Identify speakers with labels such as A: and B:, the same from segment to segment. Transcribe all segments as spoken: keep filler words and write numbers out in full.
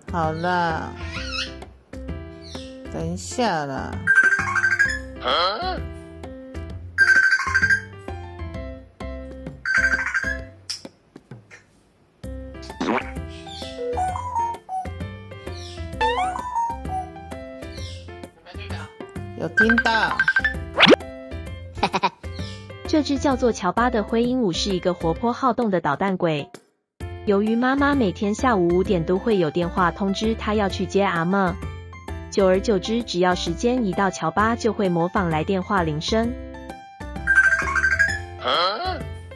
A: 好啦，等一下啦。啊？有听到？
B: 这只叫做乔巴的灰鹦鹉是一个活泼好动的捣蛋鬼。由于妈妈每天下午五点都会有电话通知她要去接阿嬷，久而久之，只要时间一到，乔巴就会模仿来电话铃声。啊？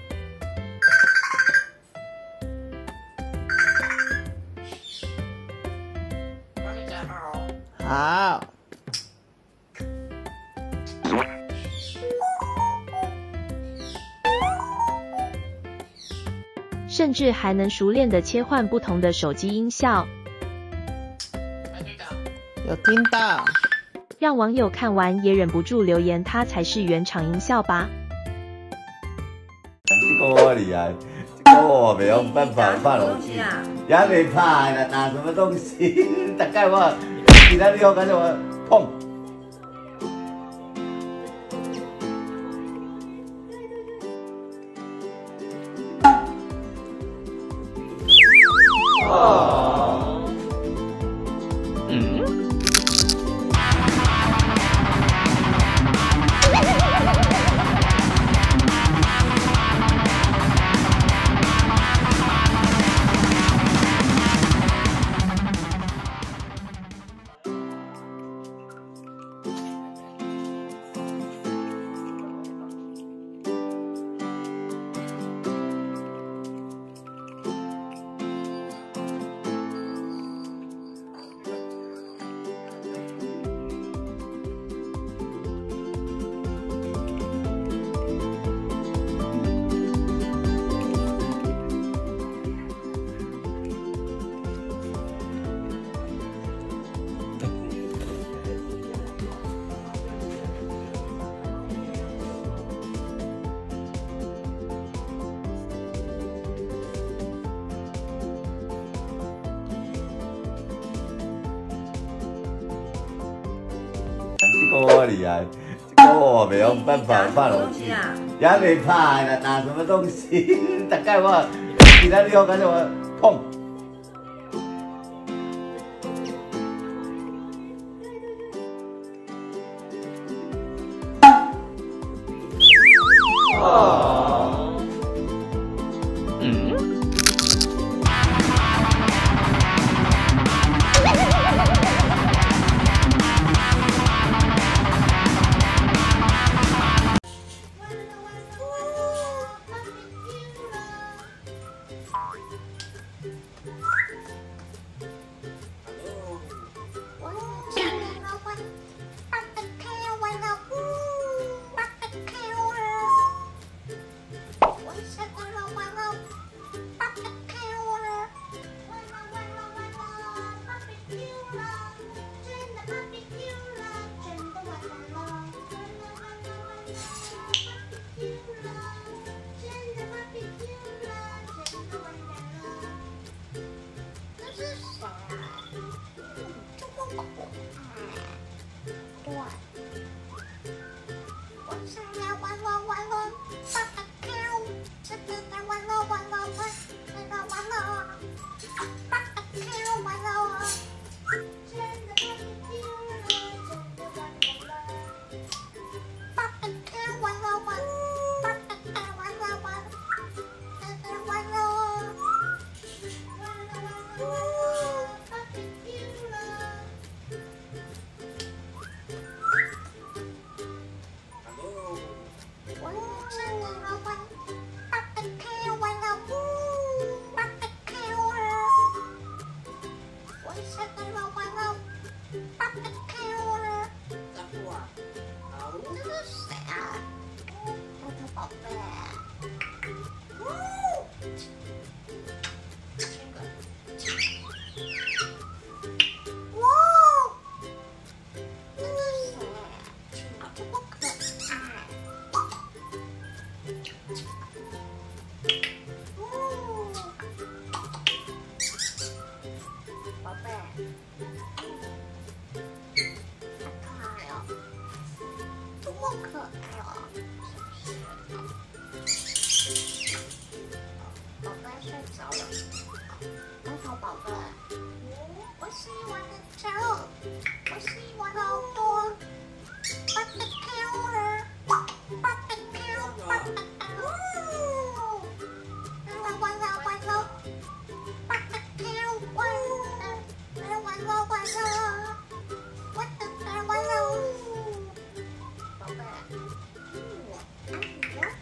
B: 好。甚至还能熟练地切换不同的手机音效。
A: 有听到？
B: 让网友看完也忍不住留言，它才是原厂音效吧。
C: 这个我厉害，这个我没有办法拍落去，也未拍啦，拿什么东西？大概我其他地方感觉我碰。哦，嗯。这个我厉害，这个我没有办法拍落去，也未拍啦，拿什么东西？大概我其他地方感觉我碰。哦，嗯。
D: 着了。刚好宝贝，我洗完了脚，我洗完好多，把它挑了，把它挑，把它挑，完完了完了，把它挑完了，完了完了，我的太完了，宝贝，嗯，啊你呢？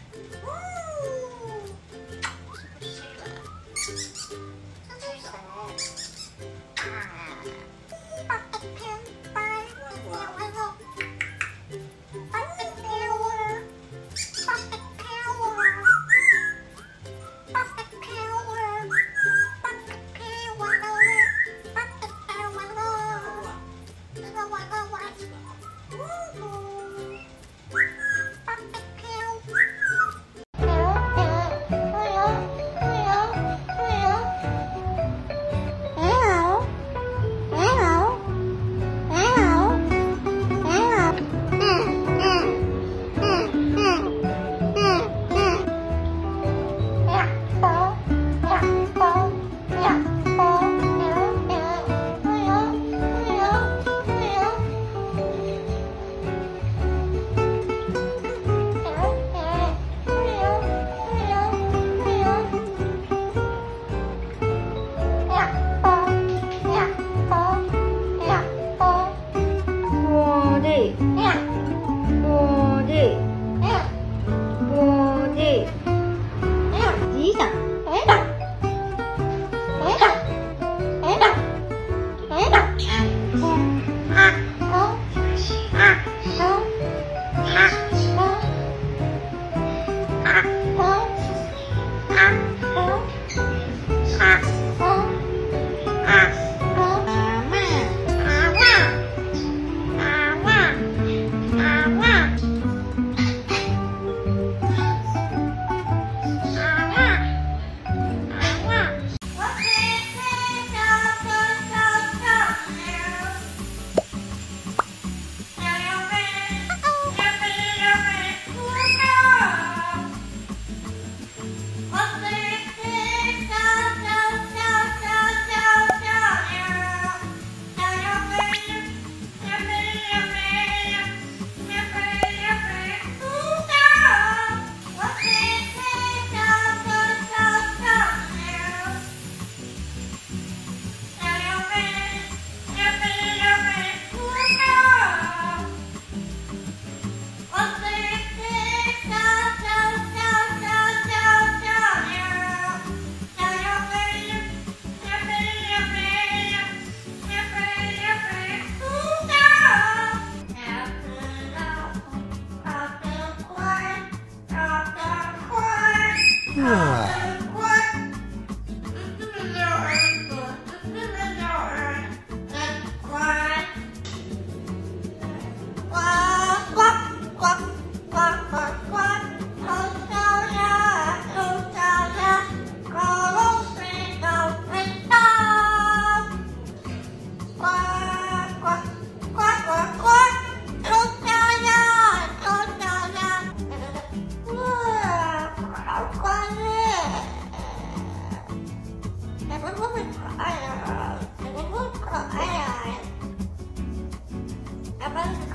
D: 哎呀，哎呀，哎呀，